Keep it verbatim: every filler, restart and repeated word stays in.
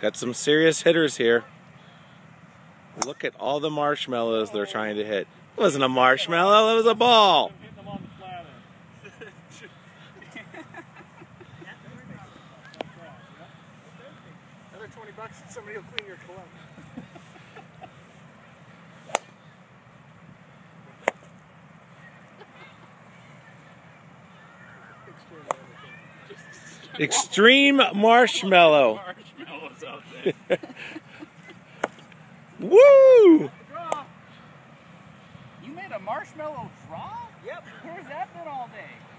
Got some serious hitters here. Look at all the marshmallows they're trying to hit. It wasn't a marshmallow, it was a ball. Another twenty bucks and somebody will clean your club. Extreme marshmallow. Marshmallows out there. Woo! You made a marshmallow draw? Yep. Where's that been all day?